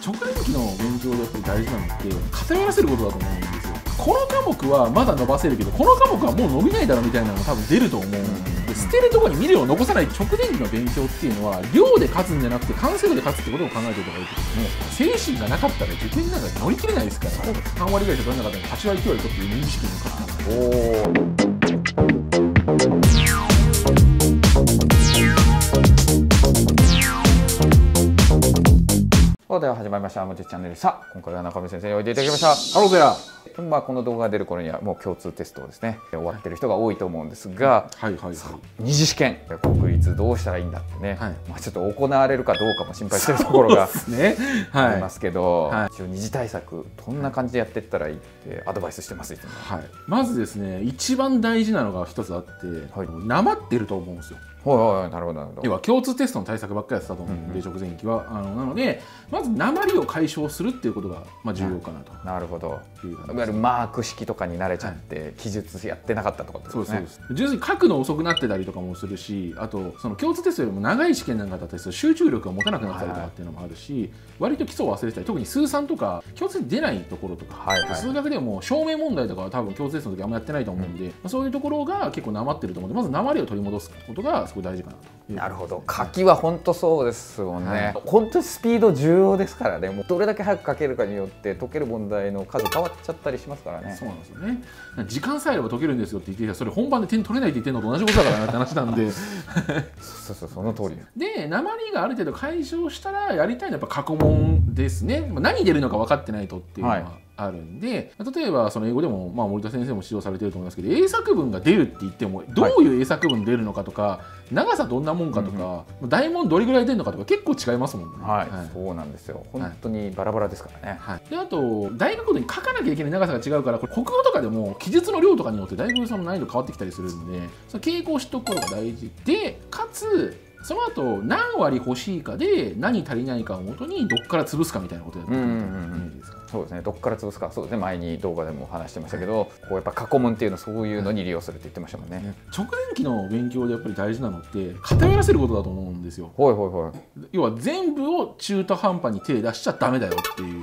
直前期の勉強でやっぱり大事なのって偏らせることだと思うんですよ。この科目はまだ伸ばせるけどこの科目はもう伸びないだろうみたいなのが多分出ると思うんで、捨てるところに未練を残さない直前期の勉強っていうのは量で勝つんじゃなくて完成度で勝つってことを考えておいた方がいいってことで、精神がなかったら受験なんか乗り切れないですから。3割ぐらいしか取れなかったら8割9割取って有識に勝ったんです。 では始まりましたもちチャンネル。さあ今回は中見先生においでいただきました。 ハローゼラ。 この動画が出る頃にはもう共通テストをですね終わってる人が多いと思うんですが、二次試験国立どうしたらいいんだってね、ちょっと行われるかどうかも心配してるところがありますけど、一応二次対策どんな感じでやっていったらいいってアドバイスしてます。 まずですね、一番大事なのが一つあって、なまってると思うんですよ。 なるほどなるほど。 要は共通テストの対策ばっかりやってたと思うんで、直前期はなのでまず鉛を解消するっていうことが重要かなと。 なるほど。いわゆるマーク式とかに慣れちゃって記述やってなかったとかですね。 そうです。純粋に書くの遅くなってたりとかもするし、あとその共通テストよりも長い試験なんかだったりすると集中力が持たなくなったりとかっていうのもあるし、割と基礎を忘れてたり、特に数3とか共通テスト出ないところとか、数学でも証明問題とかは多分共通テストの時あんまやってないと思うんで、そういうところが結構なまってると思うんで、まず鉛を取り戻すことがすごい大事かなと。 なるほど。書きは本当そうですもんね。本当にスピード重要ですからね。もうどれだけ早く書けるかによって解ける問題の数変わっちゃったりしますからね。 そうなんですよね。時間さえあれば解けるんですよって言っていたら、それ本番で点取れないって言ってるのと同じことだからなって話なんでその通りで、鉛がある程度解消したらやりたいのはやっぱ過去問ですね。何出るのか分かってないとっていうのはあるんで、例えばその英語でも森田先生も指導されてると思いますけど、英作文が出るって言ってもどういう英作文出るのかとか、長さどんなもんかとか、大問どれぐらい出るのかとか結構違いますもんね。 そうなんですよ。本当にバラバラですからね。 で、あと大学ごとに書かなきゃいけない長さが違うから、これ国語とかでも記述の量とかによってだいぶその難易度変わってきたりするんで、その傾向を知っておくことが大事で、かつその後何割欲しいかで何足りないかをもとにどっから潰すかみたいなことをやっていくみたいなイメージですか。 そうですね。どっから潰すか。そうですね。前に動画でも話してましたけど、こうやっぱ過去問っていうのそういうのに利用するって言ってましたもんね。 直前期の勉強でやっぱり大事なのって偏らせることだと思うんですよ。要は全部を中途半端に手出しちゃダメだよっていう。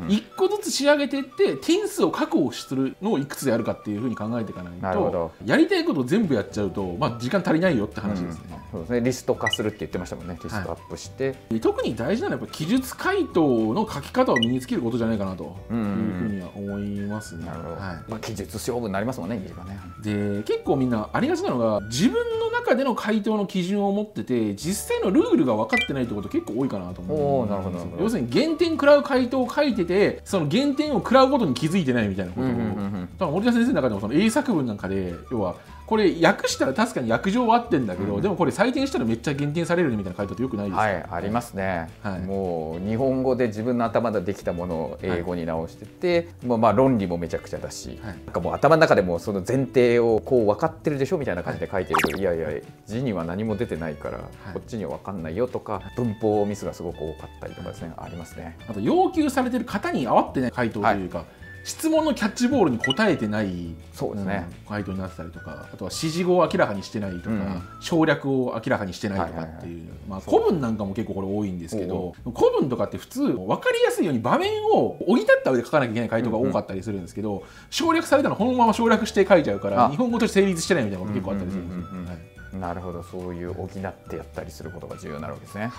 一個ずつ仕上げていって点数を確保するのをいくつやるかっていうふうに考えていかないと、やりたいことを全部やっちゃうと時間足りないよって話ですね。 そうですね。リスト化するって言ってましたもんね。リストアップして、 特に大事なのはやっぱ記述回答の書き方を身につけることじゃないかなというふうには思いますね。 記述勝負になりますもんね。 で、結構みんなありがちなのが、自分の中での回答の基準を持ってて実際のルールが分かってないってこと結構多いかなと思うんですよ。要するに減点食らう回答を書いてて、その減点を食らうことに気づいてないみたいなことを、だから森田先生の中でもその英作文なんかで、要はこれ訳したら確かに訳上は合ってんだけど、でもこれ採点したらめっちゃ減点されるみたいな回答ってよくないですか。 ありますね。もう日本語で自分の頭でできたものを英語に直してて、論理もめちゃくちゃだし、なんかもう頭の中でもその前提をこう分かってるでしょみたいな感じで書いてるけど、いやいや字には何も出てないからこっちには分かんないよとか、文法ミスがすごく多かったりとかですね、ありますね。 あと要求されてる型に合ってない回答というか、質問のキャッチボールに答えてない回答になってたりとか、あとは指示語を明らかにしてないとか、省略を明らかにしてないとかっていう、古文なんかも結構これ多いんですけど、古文とかって普通分かりやすいように場面を補った上で書かなきゃいけない回答が多かったりするんですけど、省略されたのこのまま省略して書いちゃうから日本語として成立してないみたいなこと結構あったりするんですよ。 なるほど。そういう補ってやったりすることが重要になるわけですね。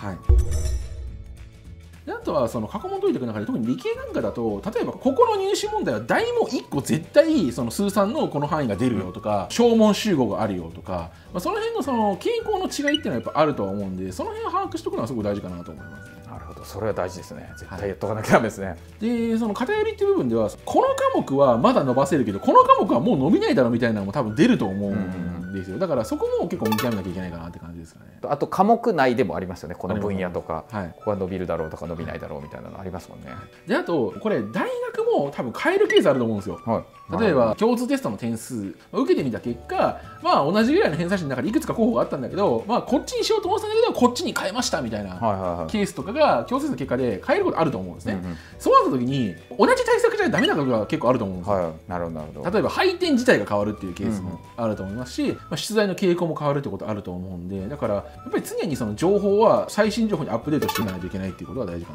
あとはその過去問解いていく中で、特に理系なんかだと、例えばここの入試問題は大問1個絶対その数3のこの範囲が出るよとか、小問集合があるよとか、その辺のその傾向の違いっていうのはやっぱあるとは思うんで、その辺を把握しておくのはすごく大事かなと思いますね。 なるほど。それは大事ですね。絶対やっとかなきゃダメですね。 で、その偏りっていう部分では、この科目はまだ伸ばせるけどこの科目はもう伸びないだろうみたいなのも多分出ると思うんですよ。だからそこも結構見極めなきゃいけないかなって感じですかね。 あと科目内でもありますよね。この分野とか、ここは伸びるだろうとか伸びないだろうみたいなのありますもんね。 で、あとこれ大学も多分変えるケースあると思うんですよ。例えば共通テストの点数受けてみた結果、同じぐらいの偏差値の中でいくつか候補があったんだけど、こっちにしようと思ってたんだけどこっちに変えましたみたいなケースとかが共通テストの結果で変えることあると思うんですね。そうなった時に同じ対策じゃダメなことが結構あると思うんですよ。例えば配点自体が変わるっていうケースもあると思いますし、出題の傾向も変わるってことあると思うんで、だからやっぱり常にその情報は最新情報にアップデートしていかないといけないっていうことが大事かなと思います。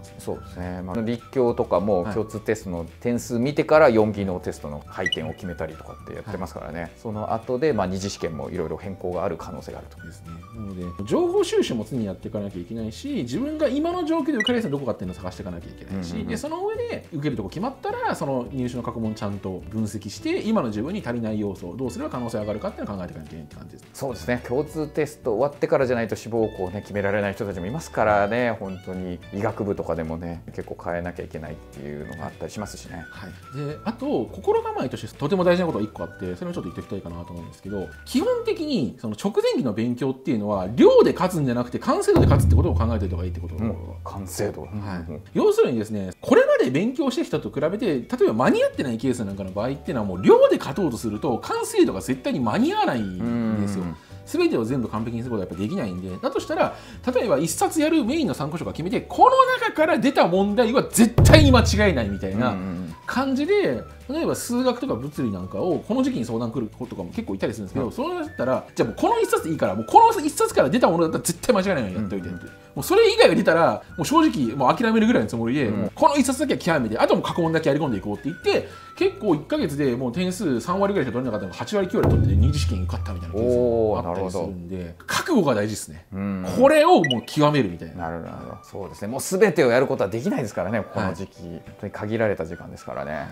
ますね。 そうですね、立教とかも共通テストの点数見てから4技能テストの配点を決めたりとかってやってますからね、その後で二次試験もいろいろ変更がある可能性があるとですね。なので情報収集も常にやっていかなきゃいけないし、自分が今の状況で受かりやすいのどこかっていうのを探していかなきゃいけないし、でその上で受けるとこ決まったらその入試の過去問ちゃんと分析して今の自分に足りない要素をどうすれば可能性上がるかっていうのを考えていかなきゃいけないって感じです。 そうですね、共通テスト終わってからじゃないと志望校をね決められない人たちもいますからね、本当に医学部とかでもね結構変えなきゃいけないっていうのがあったりしますしね。 はい、であと心構えとしてとても大事なことが1個あって、それをちょっと言っておきたいかなと思うんですけど、基本的にその直前期の勉強っていうのは量で勝つんじゃなくて完成度で勝つってことを考えておいた方がいいってこと、 完成度、 要するにですね、これまで勉強してきたと比べて、例えば間に合ってないケースなんかの場合っていうのはもう量で勝とうとすると完成度が絶対に間に合わないんですよ。全てを全部完璧にすることはやっぱできないんで、だとしたら例えば1冊やるメインの参考書が決めて、この中から出た問題は絶対に間違いないみたいな感じで、例えば数学とか物理なんかをこの時期に相談来る子とかも結構いたりするんですけど、それだったらじゃあもうこの1冊でいいから、もうこの1冊から出たものだったら絶対間違いないようにやっておいてって、もうそれ以外が出たらもう正直もう諦めるぐらいのつもりで、もうこの1冊だけは極めて、あとも過去問だけやり込んでいこうって言って、結構1ヶ月でもう点数3割ぐらいしか取れなかったのが8割9割取って二次試験受かったみたいなケースがあったりするんで、覚悟が大事ですね。これをもう極めるみたいな。 なるほど、そうですね、もう全てをやることはできないですからね、この時期、本当に限られた時間ですからね。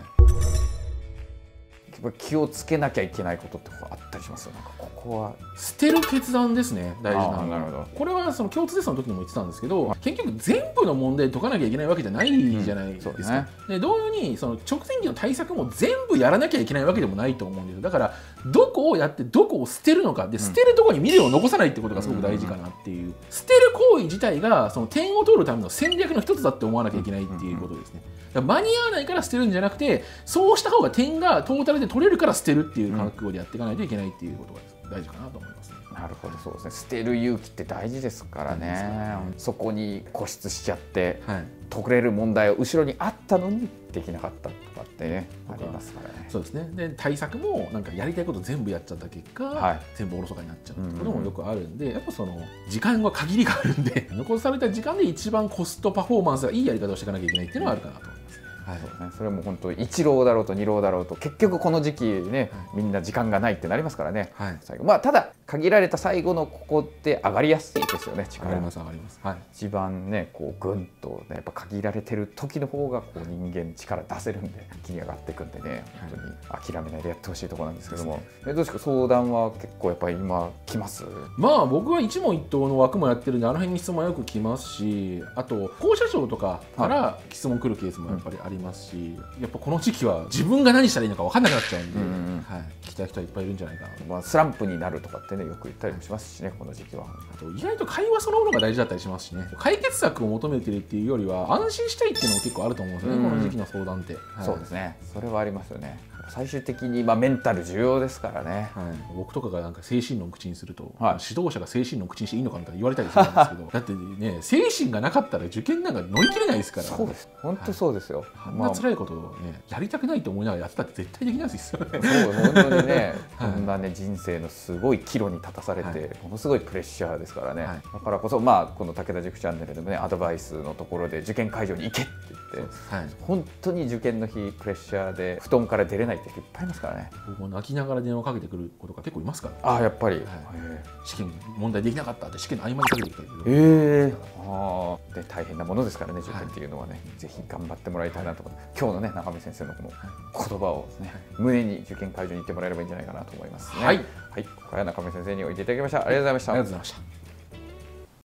気をつけなきゃいけないことってあったりしますよ。なんかここは捨てる決断ですね、大事なのなるほど。 これはその共通テストの時にも言ってたんですけど、結局全部の問題解かなきゃいけないわけじゃないじゃないですか。で同様にその直前期の対策も全部やらなきゃいけないわけでもないと思うんですよ。だからどこをやってどこを捨てるのかで、捨てるところに未練を残さないってことがすごく大事かなっていう、捨てる行為自体がその点を取るための戦略の一つだって思わなきゃいけないっていうことですね。だから間に合わないから捨てるんじゃなくて、そうした方が点がトータルで取れるから捨てるっていう覚悟でやっていかないといけないっていうことが大事かなと思いますね。 なるほど、そうですね。捨てる勇気って大事ですからね。そこに固執しちゃって、解れる問題を後ろにあったのにできなかったとかってね、ありますからね。 そうですね。で対策もなんかやりたいこと全部やっちゃった結果、全部おろそかになっちゃうってこともよくあるんで、やっぱその時間は限りがあるんで、残された時間で一番コストパフォーマンスがいいやり方をしていかなきゃいけないっていうのはあるかなと思います。 それも本当1浪だろうと2浪だろうと結局この時期ね、みんな時間がないってなりますからね。最後ただ限られた最後のここって上がりやすいですよね。力上がります上がります。 一番ねこうぐんとねやっぱ限られてる時の方がこう人間力出せるんで一気に上がっていくんでね、本当に諦めないでやってほしいところなんですけども、どうですか、相談は結構やっぱり今来ます？ 僕は一問一答の枠もやってるんで、あの辺に質問はよく来ますし、あと校舎長とかから質問来るケースもやっぱりありますし、やっぱこの時期は自分が何したらいいのか分かんなくなっちゃうんで、聞きたい人はいっぱいいるんじゃないかな。 スランプになるとかってねよく言ったりもしますしね、この時期は。 あと意外と会話そのものが大事だったりしますしね、解決策を求めてるっていうよりは安心したいっていうのも結構あると思うんですよね、この時期の相談って。 そうですね、それはありますよね。最終的にメンタル重要ですからね。 僕とかがなんか精神論口にすると、指導者が精神論口にしていいのかみたいな言われたりするんですけどだってね、精神がなかったら受験なんか乗り切れないですから。 そうです、本当そうですよ。 あんな辛いことをねやりたくないと思いながらやってたって絶対できないですよね。 そう本当にね、こんなね人生のすごい岐路に立たされて、ものすごいプレッシャーですからね。だからこそこの武田塾チャンネルでもねアドバイスのところで受験会場に行けって言って、本当に受験の日プレッシャーで布団から出れないって人いっぱいいますからね。 僕も泣きながら電話かけてくることが結構いますから。 やっぱり試験問題できなかったって試験の合間にかけてきたり。 で大変なものですからね、受験っていうのはね。ぜひ頑張ってもらいたいなと。今日のね中見先生のこの言葉をね胸に受験会場に行ってもらえればいいんじゃないかなと思いますね。今回は中見先生においでいただきました。ありがとうございました。 ありがとうございました。